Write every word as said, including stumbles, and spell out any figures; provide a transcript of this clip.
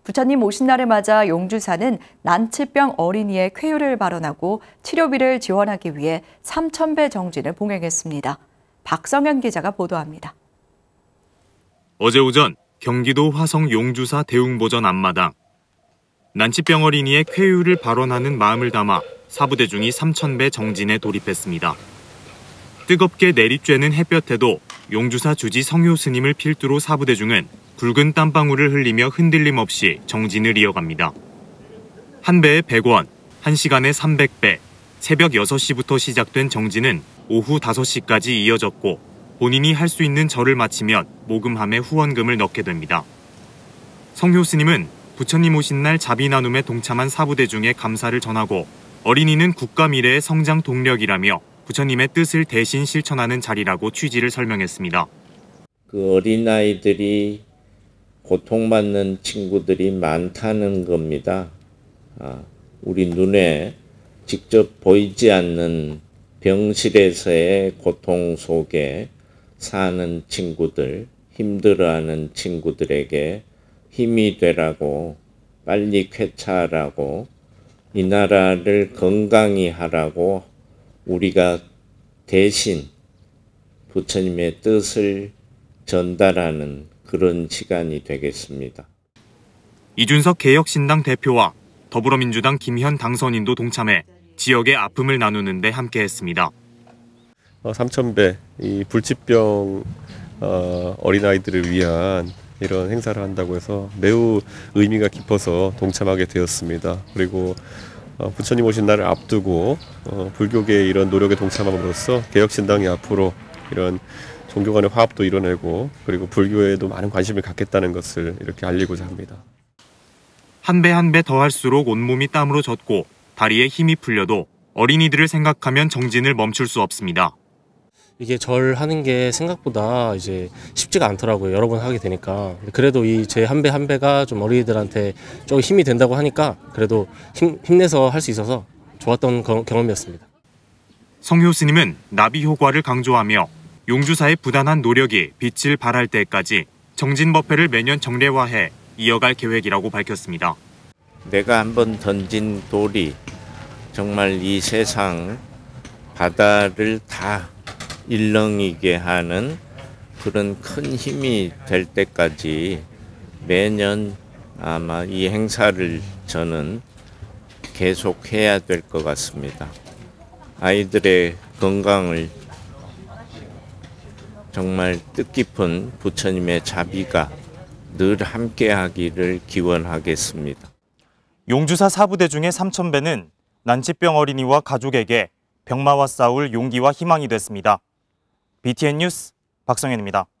부처님 오신 날을 맞아 용주사는 난치병 어린이의 쾌유를 발언하고 치료비를 지원하기 위해 삼천 배 정진을 봉행했습니다. 박성현 기자가 보도합니다. 어제 오전 경기도 화성 용주사 대웅보전 앞마당. 난치병 어린이의 쾌유를 발언하는 마음을 담아 사부대중이 삼천 배 정진에 돌입했습니다. 뜨겁게 내리쬐는 햇볕에도 용주사 주지 성효 스님을 필두로 사부대중은 굵은 땀방울을 흘리며 흔들림 없이 정진을 이어갑니다. 한 배에 백 원, 한 시간에 삼백 배, 새벽 여섯 시부터 시작된 정진은 오후 다섯 시까지 이어졌고 본인이 할 수 있는 절을 마치면 모금함에 후원금을 넣게 됩니다. 성효 스님은 부처님 오신 날 자비 나눔에 동참한 사부대중에 감사를 전하고 어린이는 국가 미래의 성장 동력이라며 부처님의 뜻을 대신 실천하는 자리라고 취지를 설명했습니다. 그 어린아이들이 고통받는 친구들이 많다는 겁니다. 아, 우리 눈에 직접 보이지 않는 병실에서의 고통 속에 사는 친구들, 힘들어하는 친구들에게 힘이 되라고, 빨리 쾌차하라고, 이 나라를 건강히 하라고 우리가 대신 부처님의 뜻을 전달하는 그런 시간이 되겠습니다. 이준석 개혁신당 대표와 더불어민주당 김현 당선인도 동참해 지역의 아픔을 나누는 데 함께했습니다. 어, 삼천 배, 이 불치병 어, 어린아이들을 위한 이런 행사를 한다고 해서 매우 의미가 깊어서 동참하게 되었습니다. 그리고 어, 부처님 오신 날을 앞두고 어, 불교계의 이런 노력에 동참함으로써 개혁신당이 앞으로 이런 종교 간의 화합도 이뤄내고 그리고 불교에도 많은 관심을 갖겠다는 것을 이렇게 알리고자 합니다. 한 배 한 배 더 할수록 온몸이 땀으로 젖고 다리에 힘이 풀려도 어린이들을 생각하면 정진을 멈출 수 없습니다. 이게 절하는 게 생각보다 이제 쉽지가 않더라고요. 여러 번 하게 되니까. 그래도 이 제 한 배 한 배가 좀 어린이들한테 좀 힘이 된다고 하니까 그래도 힘, 힘내서 할 수 있어서 좋았던 경험이었습니다. 성효 스님은 나비 효과를 강조하며 용주사의 부단한 노력이 빛을 발할 때까지 정진 법회를 매년 정례화해 이어갈 계획이라고 밝혔습니다. 내가 한번 던진 돌이 정말 이 세상 바다를 다 일렁이게 하는 그런 큰 힘이 될 때까지 매년 아마 이 행사를 저는 계속해야 될 것 같습니다. 아이들의 건강을 정말 뜻깊은 부처님의 자비가 늘 함께하기를 기원하겠습니다. 용주사 사부대중의 삼천 배는 난치병 어린이와 가족에게 병마와 싸울 용기와 희망이 됐습니다. 비티엔 뉴스 박성현입니다.